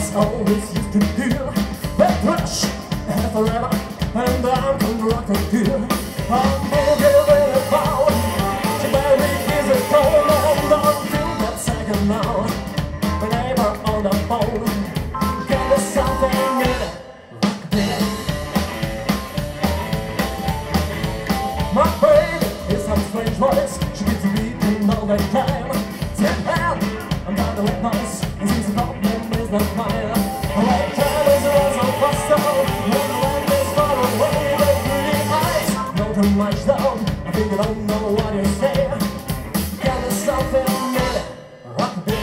as always used to do. That rush and forever, and I'm gonna rock the deal. I'm moving about. She very easy cold and don't feel that second now. Whenever on the phone, get me something in it. Rockabilly. My baby is some strange voice. She keeps beating all the time. Step out, I'm not the witness. This problem is not mine. Like time is so fast down. When the land is far away, the pretty eyes. Not too much down. I think I don't know what you say. Get me something in it. Rockabilly.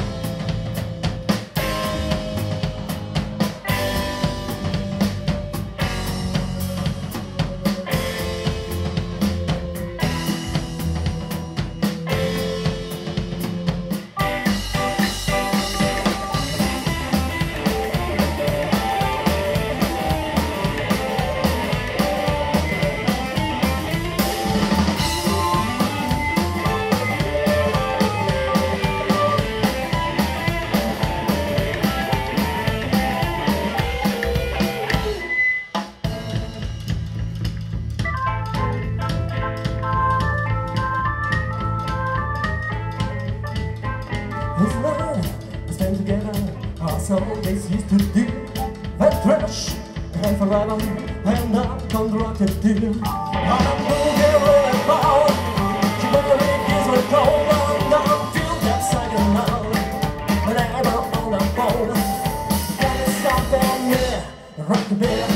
It's night, we stand together, as always used to do. That rush, and forever, and I'm gonna rock the deal. I'm moving about. She really gives me cold, and I feel that second now. Whenever on the phone, get me something, yeah, Rockabilly.